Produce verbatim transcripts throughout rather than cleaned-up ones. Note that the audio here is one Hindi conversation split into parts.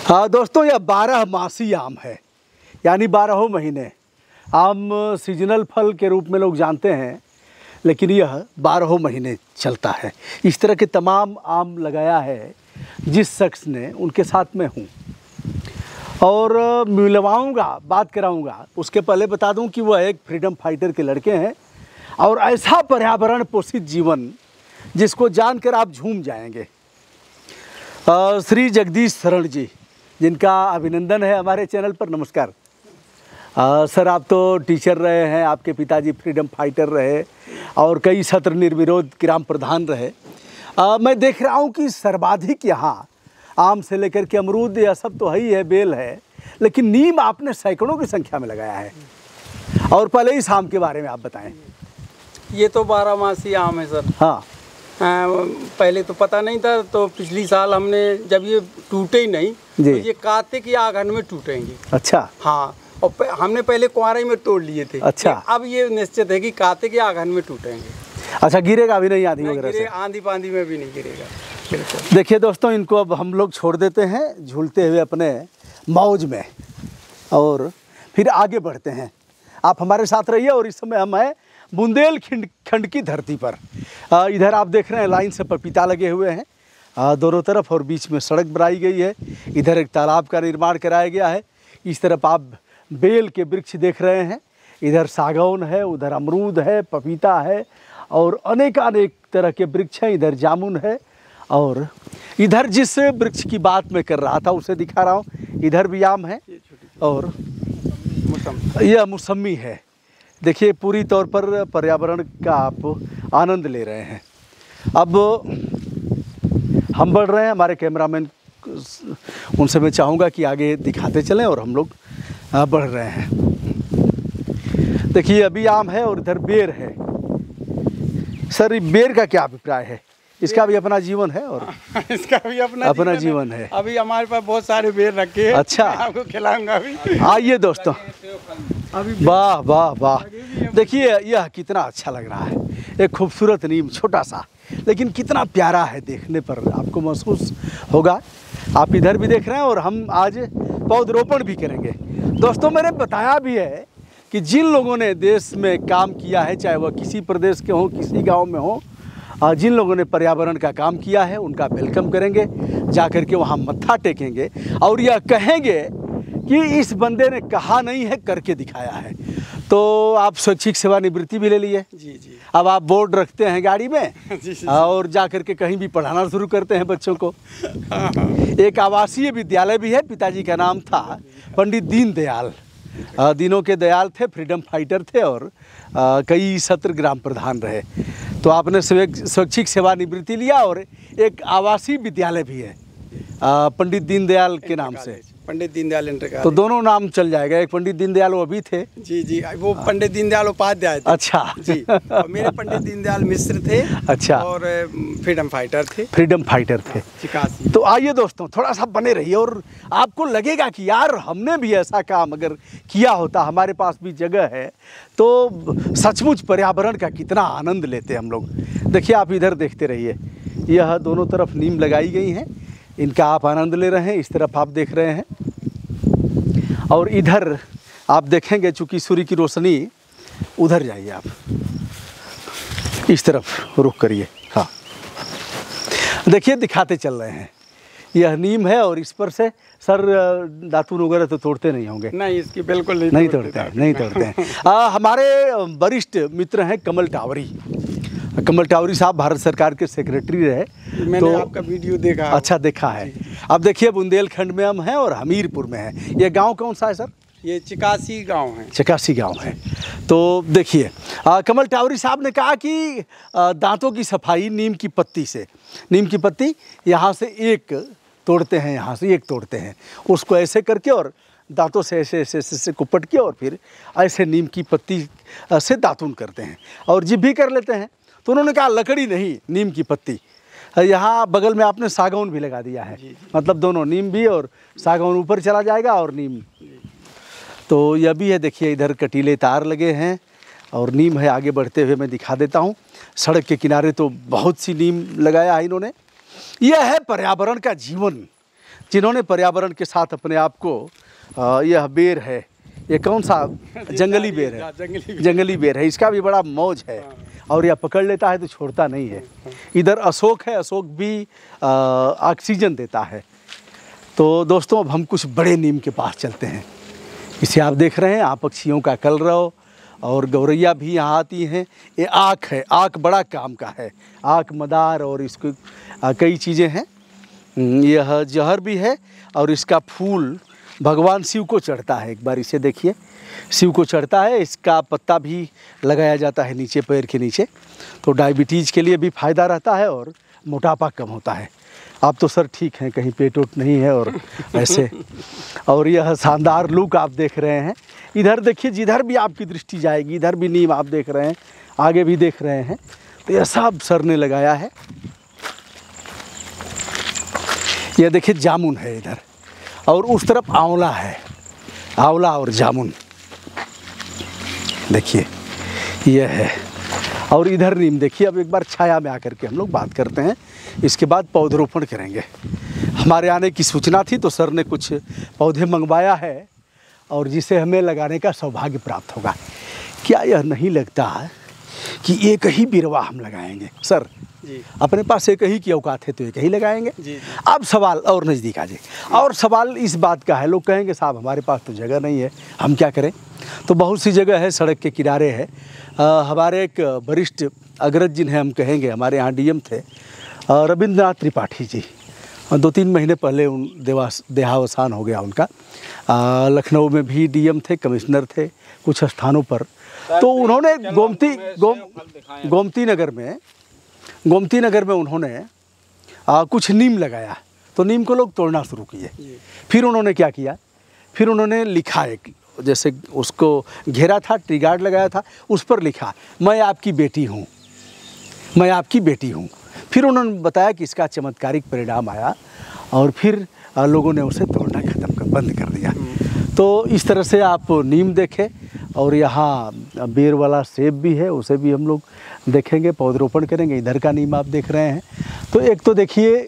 हाँ दोस्तों, यह बारह मासी आम है, यानी बारहों महीने। आम सीजनल फल के रूप में लोग जानते हैं, लेकिन यह बारहों महीने चलता है। इस तरह के तमाम आम लगाया है जिस शख्स ने, उनके साथ में हूँ और मिलवाऊँगा, बात कराऊँगा। उसके पहले बता दूँ कि वह एक फ्रीडम फाइटर के लड़के हैं और ऐसा पर्यावरण पोषित जीवन जिसको जानकर आप झूम जाएंगे। आ, श्री जगदीश शरण जी, जिनका अभिनंदन है हमारे चैनल पर। नमस्कार। आ, सर, आप तो टीचर रहे हैं, आपके पिताजी फ्रीडम फाइटर रहे और कई सत्र निर्विरोध ग्राम प्रधान रहे। आ, मैं देख रहा हूँ कि सर्वाधिक यहाँ आम से लेकर के अमरूद, यह सब तो है ही है, बेल है, लेकिन नीम आपने सैकड़ों की संख्या में लगाया है। और पहले इस आम के बारे में आप बताएं। ये तो बारहमासी आम है सर। हाँ, आ, पहले तो पता नहीं था, तो पिछली साल हमने जब ये टूटे ही नहीं तो ये कार्तिक या आघन में टूटेंगे। अच्छा। हाँ, और प, हमने पहले कुंवारे में तोड़ लिए थे। अच्छा। अब ये निश्चित है कि कार्तिक या आघन में टूटेंगे। अच्छा, गिरेगा भी नहीं आंधी वगैरह से? आंधी पांधी में भी नहीं गिरेगा। बिल्कुल। देखिए दोस्तों, इनको अब हम लोग छोड़ देते हैं झूलते हुए अपने मौज में और फिर आगे बढ़ते हैं। आप हमारे साथ रहिए। और इस समय हम हैं बुंदेलखंड खंड की धरती पर। आ, इधर आप देख रहे हैं लाइन से पपीता लगे हुए हैं आ, दोनों तरफ, और बीच में सड़क बनाई गई है। इधर एक तालाब का निर्माण कराया गया है। इस तरफ आप बेल के वृक्ष देख रहे हैं, इधर सागौन है, उधर अमरूद है, पपीता है और अनेक अनेक तरह के वृक्ष हैं। इधर जामुन है और इधर जिस वृक्ष की बात मैं कर रहा था उसे दिखा रहा हूँ। इधर भी आम है और यह मौसमी है। देखिए, पूरी तौर पर पर्यावरण का आप आनंद ले रहे हैं। अब हम बढ़ रहे हैं, हमारे कैमरामैन उनसे मैं चाहूँगा कि आगे दिखाते चलें और हम लोग बढ़ रहे हैं। देखिए, अभी आम है और इधर बेर है। सर, बेर का क्या अभिप्राय है? इसका भी अपना जीवन है और इसका भी अपना अपना जीवन है। अभी हमारे पास बहुत सारे बेर रखे हैं। अच्छा, आपको खिलाऊंगा अभी। आइए दोस्तों। वाह वाह वाह, देखिए यह कितना अच्छा लग रहा है। एक खूबसूरत नीम, छोटा सा, लेकिन कितना प्यारा है, देखने पर आपको महसूस होगा। आप इधर भी देख रहे हैं और हम आज पौधरोपण भी करेंगे। दोस्तों, मैंने बताया भी है कि जिन लोगों ने देश में काम किया है, चाहे वह किसी प्रदेश के हों, किसी गाँव में हों, जिन लोगों ने पर्यावरण का काम किया है उनका वेलकम करेंगे, जा कर के वहाँ मत्था टेकेंगे और यह कहेंगे कि इस बंदे ने कहा नहीं है, करके दिखाया है। तो आप स्वैच्छिक सेवानिवृत्ति भी ले लिए। जी जी। अब आप बोर्ड रखते हैं गाड़ी में जी, जी। और जा कर के कहीं भी पढ़ाना शुरू करते हैं बच्चों को। एक आवासीय विद्यालय भी है, पिताजी का नाम था पंडित दीनदयाल। दिनों के दयाल थे, फ्रीडम फाइटर थे और आ, कई सत्र ग्राम प्रधान रहे। तो आपने स्वैच्छिक सेवानिवृत्ति लिया और एक आवासीय विद्यालय भी है पंडित दीनदयाल के नाम से, पंडित दीनदयाल इंटर कॉलेज। तो दोनों नाम चल जाएगा। एक पंडित दीनदयाल वो अभी थे। जी जी, वो पंडित दीनदयाल उपाध्याय थे। अच्छा जी, और मेरे पंडित दीनदयाल मिश्र थे। अच्छा, और फ्रीडम फाइटर थे। फ्रीडम फाइटर थे। चिकासी। तो आइए दोस्तों, थोड़ा सा बने रहिए और आपको लगेगा कि यार हमने भी ऐसा काम अगर किया होता, हमारे पास भी जगह है, तो सचमुच पर्यावरण का कितना आनंद लेते हम लोग। देखिए, आप इधर देखते रहिए, यह दोनों तरफ नीम लगाई गई हैं, इनका आप आनंद ले रहे हैं। इस तरफ आप देख रहे हैं और इधर आप देखेंगे, चूँकि सूर्य की रोशनी, उधर जाइए आप, इस तरफ रुख करिए। हाँ, देखिए, दिखाते चल रहे हैं। यह नीम है और इस पर से सर दातून वगैरह तो तोड़ते नहीं होंगे? नहीं, इसकी बिल्कुल नहीं, नहीं तोड़ते हैं, नहीं तोड़ते हैं। आ, हमारे वरिष्ठ मित्र हैं कमल टावरी। कमल टावरी साहब भारत सरकार के सेक्रेटरी रहे। मैंने तो आपका वीडियो देखा। अच्छा, देखा है। अब देखिए, बुंदेलखंड में हम हैं और हमीरपुर में है। ये गांव कौन सा है सर? ये चिकासी गांव है। चिकासी गांव है। तो देखिए, कमल टावरी साहब ने कहा कि आ, दांतों की सफाई नीम की पत्ती से, नीम की पत्ती यहाँ से एक तोड़ते हैं, यहाँ से एक तोड़ते हैं, उसको ऐसे करके और दांतों से ऐसे ऐसे ऐसे, ऐसे कुपट के और फिर ऐसे नीम की पत्ती से दातुन करते हैं और जिभ भी कर लेते हैं। तो उन्होंने कहा लकड़ी नहीं, नीम की पत्ती। यहाँ बगल में आपने सागौन भी लगा दिया है। जी, जी। मतलब दोनों, नीम भी और सागौन ऊपर चला जाएगा और नीम। तो यह भी है। देखिए, इधर कटीले तार लगे हैं और नीम है। आगे बढ़ते हुए मैं दिखा देता हूँ। सड़क के किनारे तो बहुत सी नीम लगाया है इन्होंने। यह है पर्यावरण का जीवन। जिन्होंने पर्यावरण के साथ अपने आप को, आ, यह बेर है, ये कौन सा जंगली बेर है, जंगली जंगली बेर है, इसका भी बड़ा मौज है और यह पकड़ लेता है तो छोड़ता नहीं है। इधर अशोक है, अशोक भी ऑक्सीजन देता है। तो दोस्तों अब हम कुछ बड़े नीम के पास चलते हैं। इसे आप देख रहे हैं, आप पक्षियों का कलरव और गौरैया भी यहाँ आती हैं। ये आँख है, आँख बड़ा काम का है, आँख मदार और इसको आ, कई चीज़ें हैं। यह जहर भी है और इसका फूल भगवान शिव को चढ़ता है। एक बार इसे देखिए, शिव को चढ़ता है। इसका पत्ता भी लगाया जाता है नीचे पैर के नीचे, तो डायबिटीज़ के लिए भी फ़ायदा रहता है और मोटापा कम होता है। आप तो सर ठीक हैं, कहीं पेट उट नहीं है और ऐसे। और यह शानदार लुक आप देख रहे हैं। इधर देखिए, जिधर भी आपकी दृष्टि जाएगी, इधर भी नीम आप देख रहे हैं, आगे भी देख रहे हैं, तो यह सब सर ने लगाया है। यह देखिए जामुन है इधर, और उस तरफ आंवला है, आंवला और जामुन देखिए यह है। और इधर नीम देखिए। अब एक बार छाया में आकर के हम लोग बात करते हैं, इसके बाद पौधरोपण करेंगे। हमारे आने की सूचना थी तो सर ने कुछ पौधे मंगवाया है और जिसे हमें लगाने का सौभाग्य प्राप्त होगा। क्या यह नहीं लगता है कि एक ही बिरवा हम लगाएंगे? सर जी, अपने पास एक ही की औकात है तो एक ही लगाएंगे। जी, जी। अब सवाल और नज़दीक आ जाए, और सवाल इस बात का है, लोग कहेंगे साहब हमारे पास तो जगह नहीं है, हम क्या करें? तो बहुत सी जगह है, सड़क के किनारे है। आ, हमारे एक वरिष्ठ अग्रज जिन्हें हम कहेंगे, हमारे यहाँ डीएम थे रविंद्रनाथ त्रिपाठी जी, दो तीन महीने पहले उन देवास देहावसान हो गया उनका। आ, लखनऊ में भी डीएम थे, कमिश्नर थे कुछ स्थानों पर। तो उन्होंने गोमती गोम गोमती नगर में गोमती नगर में उन्होंने आ, कुछ नीम लगाया, तो नीम को लोग तोड़ना शुरू किए। फिर उन्होंने क्या किया, फिर उन्होंने लिखा, एक जैसे उसको घेरा था, ट्री गार्ड लगाया था, उस पर लिखा मैं आपकी बेटी हूँ, मैं आपकी बेटी हूँ। फिर उन्होंने बताया कि इसका चमत्कारिक परिणाम आया और फिर लोगों ने उसे तोड़ना ख़त्म कर बंद कर दिया। तो इस तरह से आप नीम देखें। और यहाँ बेर वाला सेब भी है, उसे भी हम लोग देखेंगे, पौधरोपण करेंगे। इधर का नीम आप देख रहे हैं। तो एक तो देखिए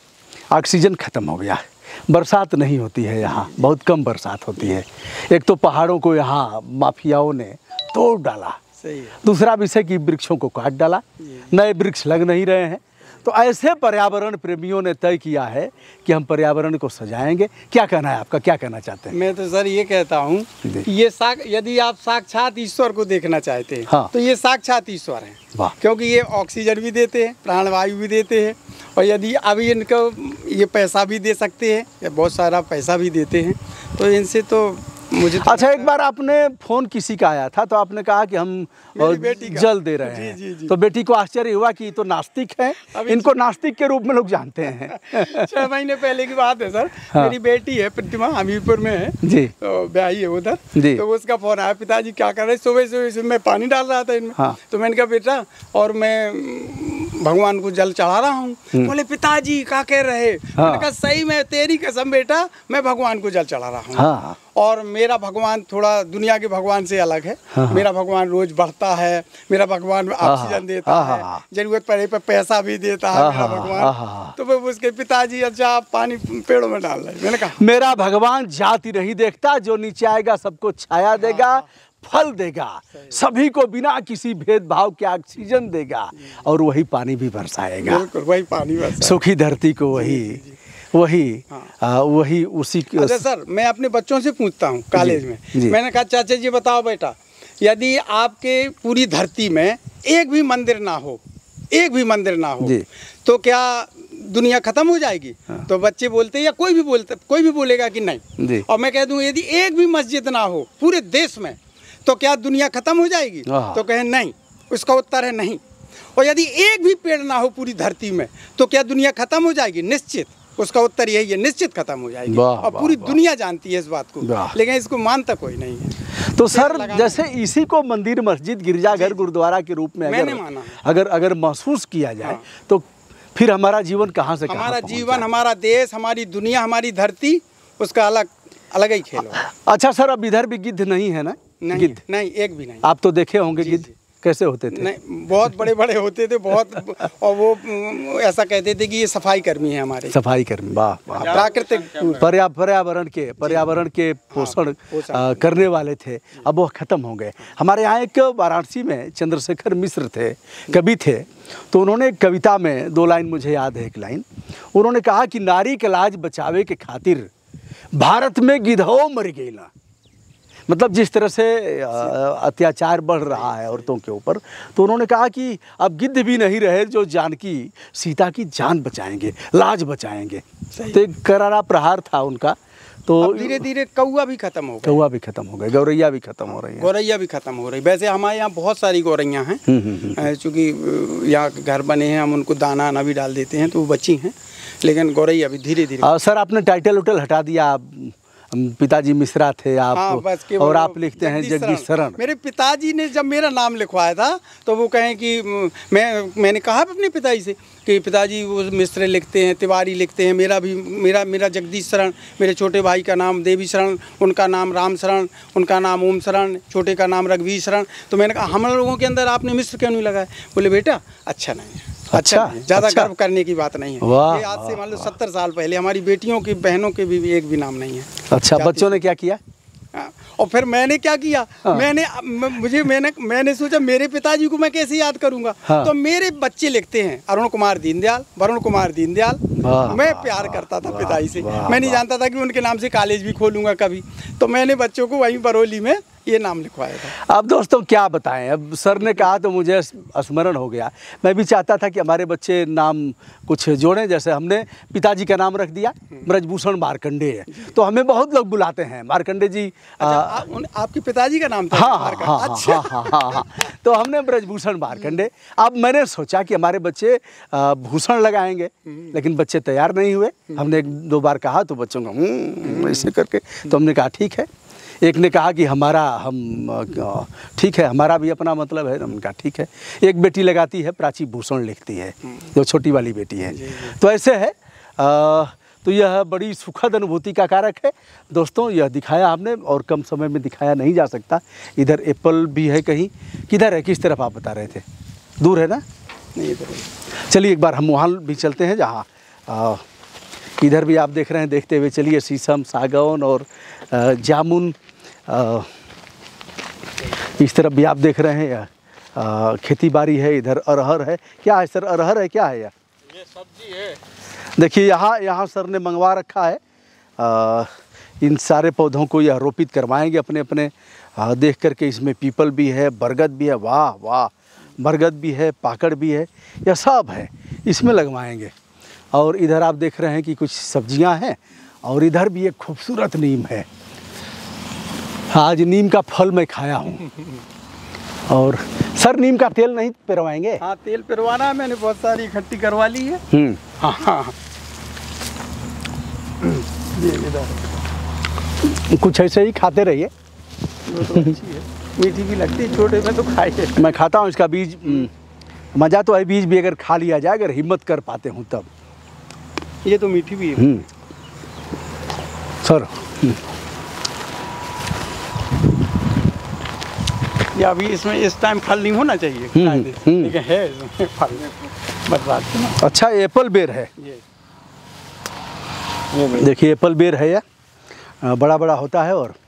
ऑक्सीजन ख़त्म हो गया है, बरसात नहीं होती है यहाँ, बहुत कम बरसात होती है। एक तो पहाड़ों को यहाँ माफियाओं ने तोड़ डाला, सही है। दूसरा विषय कि वृक्षों को काट डाला, नए वृक्ष लग नहीं रहे हैं। तो ऐसे पर्यावरण प्रेमियों ने तय किया है कि हम पर्यावरण को सजाएंगे। क्या कहना है आपका, क्या कहना चाहते हैं? मैं तो सर ये कहता हूँ कि ये साक यदि आप साक्षात ईश्वर को देखना चाहते हैं, हाँ। तो ये साक्षात ईश्वर हैं। वाह। क्योंकि ये ऑक्सीजन भी देते हैं, प्राणवायु भी देते हैं, और यदि अभी इनको ये पैसा भी दे सकते हैं, या बहुत सारा पैसा भी देते हैं, तो इनसे तो मुझे तो अच्छा, एक बार आपने फ़ोन किसी का आया था तो आपने कहा कि हम मेरी बेटी का। जल दे रहे हैं। जी, जी, जी। तो बेटी को आश्चर्य हुआ कि ये तो नास्तिक है, इनको नास्तिक के रूप में लोग जानते हैं। छह महीने पहले की बात है सर। हाँ। मेरी बेटी है प्रतिमा, हमीरपुर में है जी, तो ब्याही है उधर। जी। तो उसका फोन आया, पिताजी क्या कर रहे? सुबह सुबह मैं पानी डाल रहा था इनमें। हाँ। तो मैंने कहा बेटा, और मैं भगवान को जल चढ़ा रहा हूँ। बोले पिताजी क्या कह रहे? हाँ। मैंने कहा सही में, तेरी कसम बेटा, मैं भगवान को जल चढ़ा रहा हूँ। हाँ। और मेरा भगवान थोड़ा दुनिया के भगवान से अलग है। हाँ। मेरा भगवान रोज बढ़ता है, मेरा भगवान ऑक्सीजन देता हाँ। है, जरूरत पड़े पर पैसा भी देता है मेरा भगवान। तो वो उसके पिताजी, अच्छा आप पानी पेड़ों में डाल रहे? मैंने कहा मेरा भगवान जाति नहीं देखता, जो नीचे आएगा सबको छाया देगा, फल देगा, सभी को बिना किसी भेदभाव के ऑक्सीजन देगा, और वही पानी भी बरसाएगा। बिल्कुल वही पानी बरसाएगा। सूखी धरती को वही वही आ, वही उसी की। अच्छा सर, मैं अपने बच्चों से पूछता हूँ कॉलेज में, जी। मैंने कहा चाचा जी बताओ बेटा, यदि आपके पूरी धरती में एक भी मंदिर ना हो, एक भी मंदिर ना हो, तो क्या दुनिया खत्म हो जाएगी? हाँ। तो बच्चे बोलते हैं, या कोई भी बोलते कोई भी बोलेगा कि नहीं। और मैं कह दूँ यदि एक भी मस्जिद ना हो पूरे देश में, तो क्या दुनिया खत्म हो जाएगी? तो कहें नहीं। उसका उत्तर है नहीं। और यदि एक भी पेड़ ना हो पूरी धरती में, तो क्या दुनिया खत्म हो जाएगी? निश्चित। उसका उत्तर यही है, निश्चित खत्म हो जाएगी। और पूरी दुनिया जानती है इस बात को, लेकिन इसको मानता कोई नहीं है। तो सर जैसे इसी को मंदिर, मस्जिद, गिरजाघर, गुरुद्वारा के रूप में मैंने अगर माना अगर अगर महसूस किया जाए, तो फिर हमारा जीवन कहाँ से कहाँ हमारा जीवन, हमारा देश, हमारी दुनिया, हमारी धरती, उसका अलग अलग ही खेल होगा। अच्छा सर, अब इधर भी गिद्ध नहीं है ना? नहीं, नहीं, एक भी नहीं। आप तो देखे होंगे गिद्ध? कैसे होते थे? नहीं, बहुत बड़े बड़े होते थे बहुत, और वो ऐसा कहते थे कि ये सफाई कर्मी है हमारे। सफाई कर्मी, वाह वाह। प्राकृतिक पर्या पर्यावरण के पर्यावरण के पोषण आ, करने वाले थे, अब वो ख़त्म हो गए। हमारे यहाँ एक वाराणसी में चंद्रशेखर मिश्र थे, कवि थे, तो उन्होंने एक कविता में दो लाइन मुझे याद है, एक लाइन उन्होंने कहा कि नारी के लाज बचावे के खातिर भारत में गिधो मर गई ना। मतलब जिस तरह से अत्याचार बढ़ रहा है औरतों के ऊपर, तो उन्होंने कहा कि अब गिद्ध भी नहीं रहे जो जानकी सीता की जान बचाएंगे, लाज बचाएंगे। तो एक करारा प्रहार था उनका। तो धीरे धीरे कौआ भी खत्म हो गए, कौआ भी खत्म हो गए, गौरैया भी खत्म हो रही है, गौरैया भी खत्म हो रही। वैसे हमारे यहाँ बहुत सारी गौरैया हैं, चूँकि यहाँ घर बने हैं, हम उनको दाना आना भी डाल देते हैं तो वो बची हैं, लेकिन गौरैया भी धीरे धीरे। सर आपने टाइटल उटल हटा दिया, पिताजी मिश्रा थे आप, हाँ, और आप लिखते हैं जगदीश शरण। मेरे पिताजी ने जब मेरा नाम लिखवाया था तो वो कहें कि मैं मैंने कहा अपने पिताजी से कि पिताजी वो मिश्र लिखते हैं, तिवारी लिखते हैं, मेरा भी मेरा मेरा जगदीश शरण, मेरे छोटे भाई का नाम देवी शरण, उनका नाम राम शरण, उनका नाम ओम शरण, छोटे का नाम रघुवीर शरण। तो मैंने कहा हम लोगों के अंदर आपने मिश्र क्यों नहीं लगाया? बोले बेटा अच्छा नहीं है, अच्छा, अच्छा ज़्यादा अच्छा। गर्व करने की बात नहीं है। ये आज से मान लो सत्तर साल पहले हमारी बेटियों की बहनों के भी एक भी नाम नहीं है। अच्छा, बच्चों ने क्या किया? और फिर मैंने क्या किया, मैंने मुझे मैंने मैंने सोचा मेरे पिताजी को मैं कैसे याद करूंगा। हाँ। तो मेरे बच्चे लिखते हैं अरुण कुमार दीनदयाल, वरुण कुमार दीनदयाल। मैं प्यार करता था पिताजी से, मैं नहीं जानता था कि उनके नाम से कॉलेज भी खोलूंगा कभी, तो मैंने बच्चों को वहीं बरौली में ये नाम लिखवाया था। अब दोस्तों क्या बताएं, अब सर ने कहा तो मुझे स्मरण हो गया। मैं भी चाहता था कि हमारे बच्चे नाम कुछ जोड़ें, जैसे हमने पिताजी का नाम रख दिया ब्रजभूषण मार्कंडे है, तो हमें बहुत लोग बुलाते हैं मार्कंडे जी। अच्छा, आ, उन, आपके पिताजी का नाम था? हाँ हाँ हाँ, अच्छा। हाँ हाँ हाँ हाँ तो हमने ब्रजभूषण मार्कंडे। अब मैंने सोचा कि हमारे बच्चे भूषण लगाएंगे, लेकिन बच्चे तैयार नहीं हुए। हमने एक दो बार कहा तो बच्चों का ऐसे करके, तो हमने कहा ठीक है। एक ने कहा कि हमारा हम ठीक है, हमारा भी अपना मतलब है, हमने कहा ठीक है। एक बेटी लगाती है प्राची भूषण लिखती है, जो छोटी वाली बेटी है। तो ऐसे है, आ, तो यह बड़ी सुखद अनुभूति का कारक है दोस्तों। यह दिखाया हमने और कम समय में दिखाया नहीं जा सकता। इधर एप्पल भी है, कहीं किधर है, किस तरफ आप बता रहे थे? दूर है ना? नहीं, चलिए एक बार हम वहाँ भी चलते हैं जहाँ इधर भी आप देख रहे हैं, देखते हुए चलिए। शीशम, सागौन और जामुन, इस तरफ भी आप देख रहे हैं खेती बाड़ी है। इधर अरहर है, क्या है सर? अरहर है, क्या है यह? ये सब्जी है। देखिए यहाँ यहाँ सर ने मंगवा रखा है। आ, इन सारे पौधों को यह रोपित करवाएंगे अपने अपने। आ, देख करके इसमें पीपल भी है, बरगद भी है, वाह वाह, बरगद भी है, पाकड़ भी है, यह सब है, इसमें लगवाएंगे। और इधर आप देख रहे हैं कि कुछ सब्जियां हैं, और इधर भी एक खूबसूरत नीम है। आज नीम का फल मैं खाया हूँ। और सर नीम का तेल नहीं पिरवाएंगे? हाँ, तेल पिरवाना है, मैंने बहुत सारी इकट्ठी करवा ली है। हम्म, हाँ हाँ, कुछ ऐसे ही खाते रहिए। तो अच्छी है, मीठी भी लगती है, छोटे में तो खाइए। मैं खाता हूँ इसका बीज, मज़ा तो है। बीज भी अगर खा लिया जाए, अगर हिम्मत कर पाते हूँ तब। ये तो मीठी भी है सर। ये अभी इसमें इस टाइम फल नहीं होना चाहिए, लेकिन है इसमें फल बरसात के। अच्छा, एप्पल बेर है, देखिए एप्पल बेर है, यह बड़ा बड़ा होता है और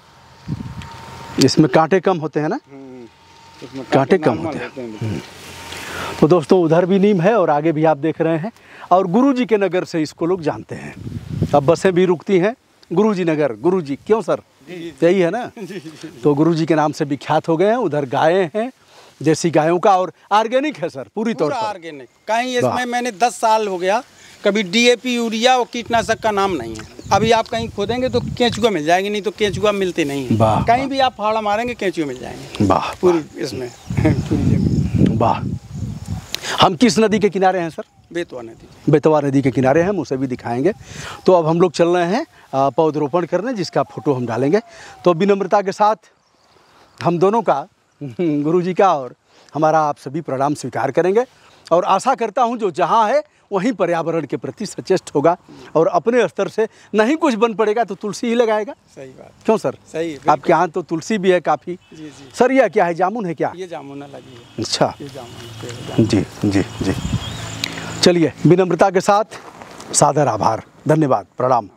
इसमें कांटे कम होते हैं ना, इसमें कांटे कम होते हैं। तो दोस्तों उधर भी नीम है और आगे भी आप देख रहे हैं। और गुरुजी के नगर से इसको लोग जानते हैं। अब बसें भी रुकती हैं गुरुजी नगर। गुरुजी क्यों सर? यही है ना? तो गुरुजी के नाम से विख्यात हो गए हैं। उधर गायें हैं, देसी गायों का, और ऑर्गेनिक है सर, पूरी तौर पर ऑर्गेनिक। कहीं इसमें मैंने दस साल हो गया कभी डीएपी, यूरिया और कीटनाशक का नाम नहीं है। अभी आप कहीं खोदेंगे तो केंचुआ मिल जाएगी, नहीं तो केंचुआ मिलते नहीं है। कहीं भी आप फाड़ा मारेंगे केंचुआ मिल जाएंगे। वाह, पूरी इसमें पूरी जगह। वाह। हम किस नदी के किनारे हैं सर? बेतवा नदी। बेतवा नदी के किनारे हैं, हम उसे भी दिखाएंगे। तो अब हम लोग चल रहे हैं पौधरोपण करने, जिसका फोटो हम डालेंगे। तो विनम्रता के साथ हम दोनों का, गुरुजी का और हमारा, आप सभी प्रणाम स्वीकार करेंगे। और आशा करता हूं जो जहां है वहीं पर्यावरण के प्रति सचेष्ट होगा और अपने स्तर से नहीं कुछ बन पड़ेगा तो तुलसी ही लगाएगा। सही बात। क्यों सर? सही। आपके यहाँ तो तुलसी भी है काफ़ी। जी जी। सर यह क्या है, जामुन है क्या? ये जामुन लगी है। अच्छा, ये जामुन। जी जी जी। चलिए, विनम्रता के साथ सादर आभार, धन्यवाद, प्रणाम।